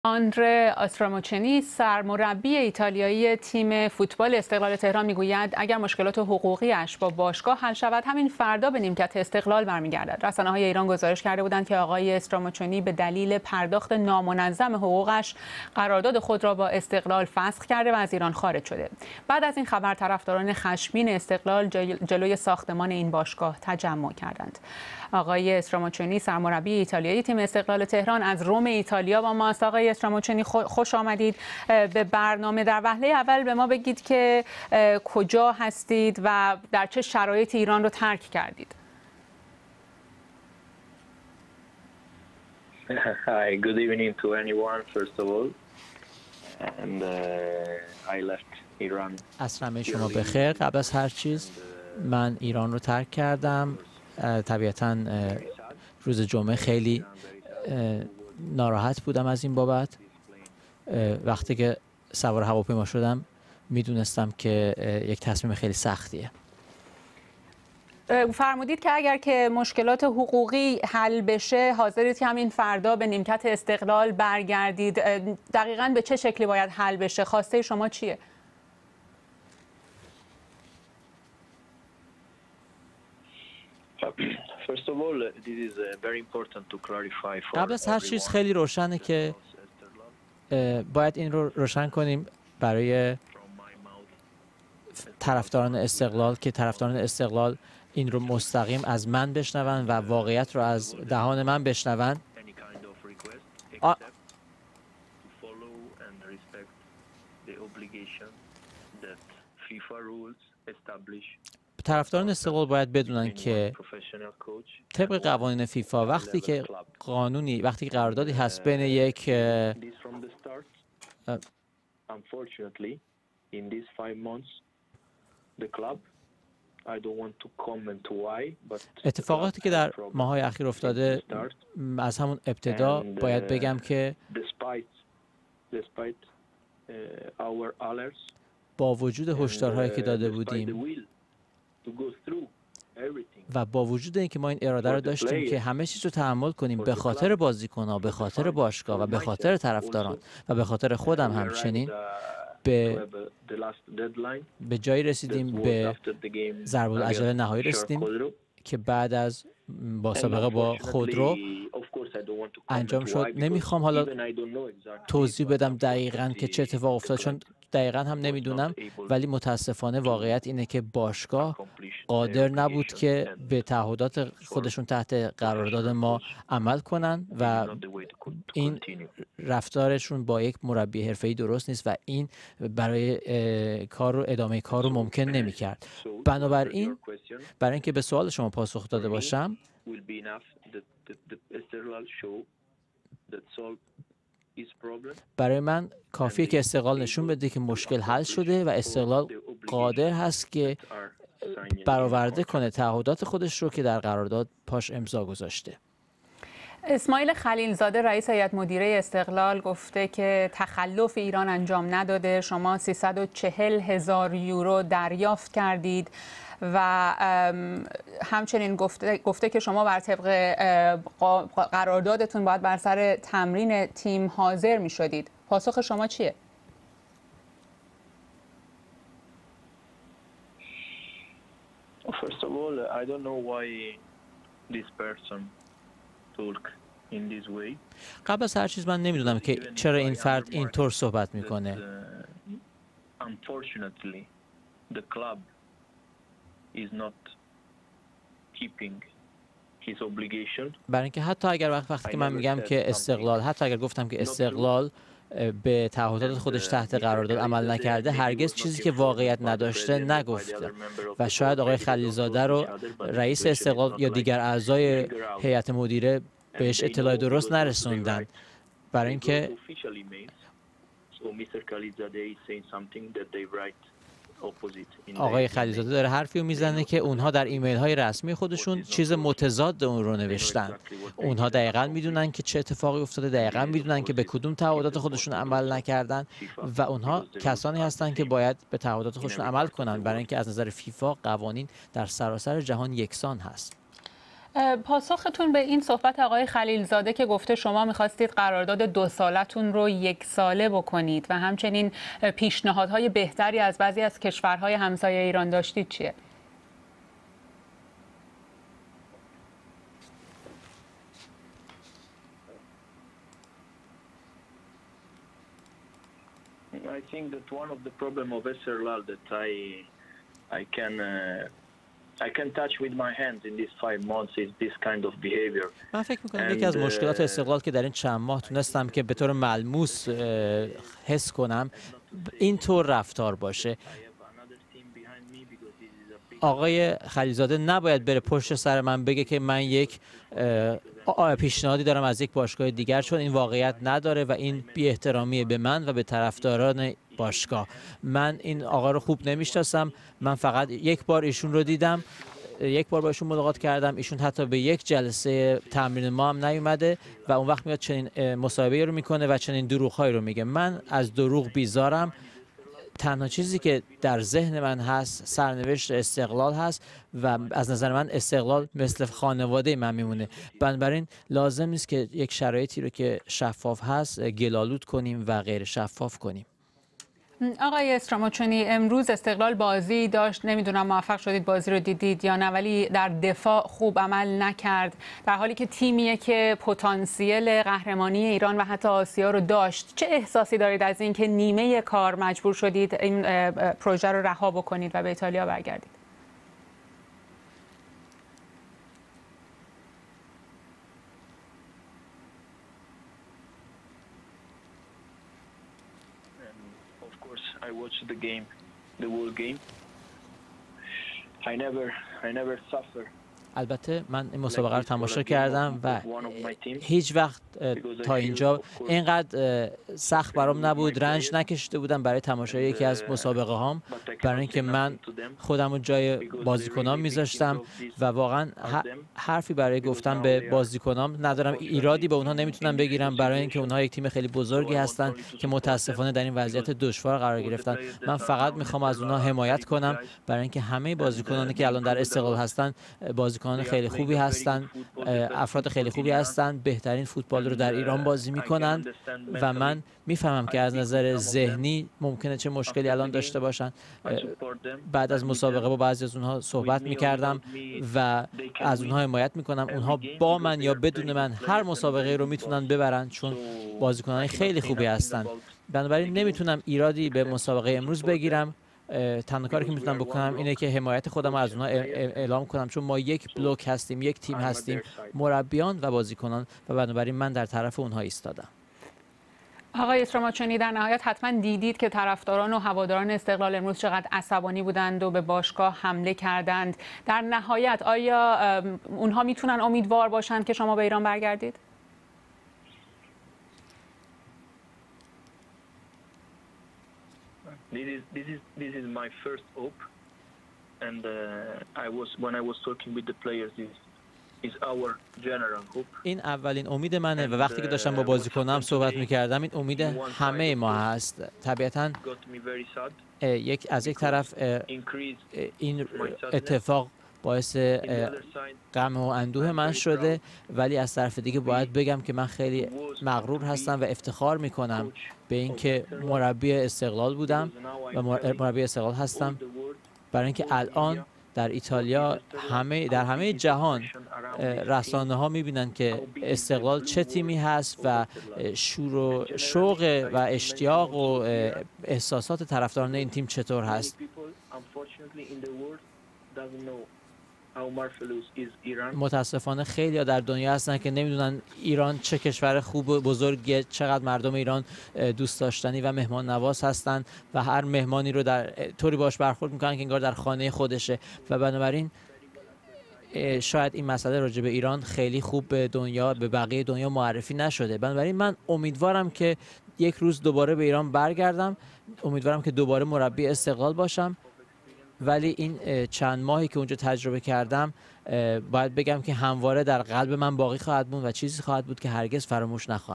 آندره آستراموچنی سرمربی ایتالیایی تیم فوتبال استقلال تهران میگوید اگر مشکلات حقوقیش با باشگاه حل شود همین فردا به نیمکت استقلال برمیگردد. رسانه‌های ایران گزارش کرده بودند که آقای آستراموچنی به دلیل پرداخت نامنظم حقوقش قرارداد خود را با استقلال فسخ کرده و از ایران خارج شده. بعد از این خبر طرفداران خشمگین استقلال جلوی ساختمان این باشگاه تجمع کردند. آقای آستراموچنی سرمربی ایتالیایی تیم استقلال تهران از روم ایتالیا با ماست. آقای آستراموچنی خوش آمدید به برنامه. در وهله اول به ما بگید که کجا هستید و در چه شرایطی ایران رو ترک کردید. Hi, good evening to anyone first of all. And I left Iran. عصر شما بخیر. قبل از هر چیز من ایران رو ترک کردم. طبیعتاً روز جمعه خیلی ناراحت بودم از این بابت. وقتی که سوار هواپیما شدم میدونستم که یک تصمیم خیلی سختیه. فرمودید که اگر که مشکلات حقوقی حل بشه حاضرید که همین فردا به نیمکت استقلال برگردید. دقیقاً به چه شکلی باید حل بشه؟ خواسته شما چیه؟ قبل از هر چیز خیلی روشنه که باید این رو روشن کنیم برای طرفداران استقلال که طرفداران استقلال این رو مستقیم از من بشنون و واقعیت رو از دهان من بشنون. طرفداران استقلال باید بدونن که طبق قوانین فیفا وقتی که قراردادی هست بین یک اتفاقاتی که در ماه‌های اخیر افتاده از همون ابتدا باید بگم که با وجود هشدارهایی که داده بودیم و با وجود اینکه ما این اراده رو داشتیم که همه چیز رو تحمل کنیم به خاطر بازیکن‌ها، به خاطر باشگاه و به خاطر طرفداران و به خاطر خودم همچنین به جایی رسیدیم، به ضرب‌العجله نهایی رسیدیم که بعد از مسابقه با خودرو انجام شد. نمیخوام حالا توضیح بدم دقیقاً که چه اتفاق افتاد چون دقیقاً هم نمیدونم، ولی متاسفانه واقعیت اینه که باشگاه قادر نبود که به تعهدات خودشون تحت قرارداد ما عمل کنن و این رفتارشون با یک مربی حرفه‌ای درست نیست و این برای ادامه کار رو ممکن نمی‌کرد. بنابراین برای اینکه به سوال شما پاسخ داده باشم، برای من کافیه که استقلال نشون بده که مشکل حل شده و استقلال قادر هست که برآورده کنه تعهدات خودش رو که در قرارداد پاش امضا گذاشته. اسماعیل خلیلزاده رئیس هیئت مدیره استقلال گفته که تخلف ایران انجام نداده. شما 340,000 یورو دریافت کردید و همچنین گفته که شما بر طبق قراردادتون باید بر سر تمرین تیم حاضر می شدید. پاسخ شما چیه؟ First of all, I don't know why this person talk in this way. قبل از هر چیز من نمیدونم که چرا این فرد اینطور صحبت میکنه. Unfortunately, the club is not keeping his obligation. برای اینکه حتی اگر وقتی که من میگم که استقلال، حتی اگر گفتم که استقلال به تعهدات خودش تحت قرارداد عمل نکرده، هرگز چیزی که واقعیت نداشته نگفته و شاید آقای خلیلزاده رو رئیس استقلال یا دیگر اعضای هیئت مدیره بهش اطلاع درست نرسوندن. برای اینکه آقای خلیلزاده داره حرفی رو میزنه که اونها در ایمیل های رسمی خودشون چیز متضاد اون رو نوشتن. اونها دقیقاً میدونن که چه اتفاقی افتاده، دقیقاً میدونن که به کدوم تعهدات خودشون عمل نکردن و اونها کسانی هستن که باید به تعهدات خودشون عمل کنن برای اینکه از نظر فیفا قوانین در سراسر جهان یکسان هست. پاسختون به این صحبت آقای خلیلزاده که گفته شما می‌خواستید قرارداد 2 سالتون رو 1 ساله بکنید و همچنین پیشنهادهای بهتری از بعضی از کشورهای همسایه ایران داشتید چیه؟ I think that one of the problem of Esteghlal that I can touch with my hands in these 5 months is this kind of behavior. من فکر می‌کنم یکی از مشکلات استقلال که در این چند ماه تونستم که به طور ملموس حس کنم این طور رفتار باشه. آقای خلیلزاده نباید بره پشت سر من بگه که من یک پیشنهادی دارم از یک باشگاه دیگر، چون این واقعیت نداره و این بی احترامی به من و به طرفداران باشگاه. من این آقا رو خوب نمیشناسم، من فقط یک بار ایشون رو دیدم، یک بار با ایشون ملاقات کردم، ایشون حتی به یک جلسه تمرین ما هم نیومده و اون وقت میاد چنین مصاحبه‌ای رو میکنه و چنین دروغ‌هایی رو میگه. من از دروغ بیزارم. تنها چیزی که در ذهن من هست سرنوشت استقلال هست و از نظر من استقلال مثل خانواده من میمونه. بنابراین لازم نیست که یک شرایطی رو که شفاف هست گلالود کنیم و غیر شفاف کنیم. آقای استراماچونی، امروز استقلال بازی داشت، نمیدونم موفق شدید بازی رو دیدید یا نه، ولی در دفاع خوب عمل نکرد، در حالی که تیمیه که پتانسیل قهرمانی ایران و حتی آسیا رو داشت. چه احساسی دارید از اینکه نیمه کار مجبور شدید این پروژه رو رها بکنید و به ایتالیا برگردید؟ I watched the game, the whole game. I never suffer. البته من این مسابقه رو تماشا کردم و هیچ وقت تا اینجا اینقدر سخت برام نبود، رنج نکشیده بودم برای تماشای یکی از مسابقه هام، برای اینکه من خودم رو جای بازیکنام میذاشتم و واقعا حرفی برای گفتن به بازیکنام ندارم. ایرادی به اونها نمیتونم بگیرم برای اینکه اونها یک تیم خیلی بزرگی هستن که متاسفانه در این وضعیت دشوار قرار گرفتن. من فقط میخوام از اونها حمایت کنم برای اینکه همه بازیکنانی که الان در استقلال هستن بازیکنان خیلی خوبی هستند، افراد خیلی خوبی هستند، بهترین فوتبال رو در ایران بازی میکنند و من میفهمم که از نظر ذهنی ممکنه چه مشکلی الان داشته باشن. بعد از مسابقه با بعضی از اونها صحبت میکردم و از اونها حمایت میکنم. اونها با من یا بدون من هر مسابقه رو میتونن ببرن چون بازیکنان خیلی خوبی هستند. بنابراین نمیتونم ایرادی به مسابقه امروز بگیرم. تنها کاری که میتونم بکنم اینه که حمایت خودم از اونها اعلام کنم، چون ما یک بلوک هستیم، یک تیم هستیم، مربیان و بازیکنان، و بنابراین من در طرف اونها ایستادم. آقای استراماچونی، در نهایت حتما دیدید که طرفداران و هواداران استقلال امروز چقدر عصبانی بودند و به باشگاه حمله کردند. در نهایت آیا اونها میتونن امیدوار باشند که شما به ایران برگردید؟ This is my first hope, and when I was talking with the players, is our general hope. این اولین امید منه و وقتی که داشتم با بازیکنام صحبت می‌کردم این امید همه ما هست. طبیعتاً از یک طرف این اتفاق باعث غم و اندوه من شده، ولی از طرف دیگه باید بگم که من خیلی مغرور هستم و افتخار میکنم به اینکه مربی استقلال بودم و مربی استقلال هستم، برای اینکه الان در ایتالیا در همه جهان رسانه ها میبینن که استقلال چه تیمی هست و شور و شوق و اشتیاق و احساسات طرفداران این تیم چطور هست. متاسفانه خیلی در دنیا هستن که نمیدونن ایران چه کشور خوب و بزرگیه، چقدر مردم ایران دوست داشتنی و مهمان نواز هستن و هر مهمانی رو در طوری باش برخورد میکنن که انگار در خانه خودشه، و بنابراین شاید این مسئله راجع به ایران خیلی خوب به بقیه دنیا معرفی نشده. بنابراین من امیدوارم که یک روز دوباره به ایران برگردم، امیدوارم که دوباره مربی استقلال باشم، ولی این چند ماهی که اونجا تجربه کردم باید بگم که همواره در قلب من باقی خواهد بود و چیزی خواهد بود که هرگز فراموش نخواهم.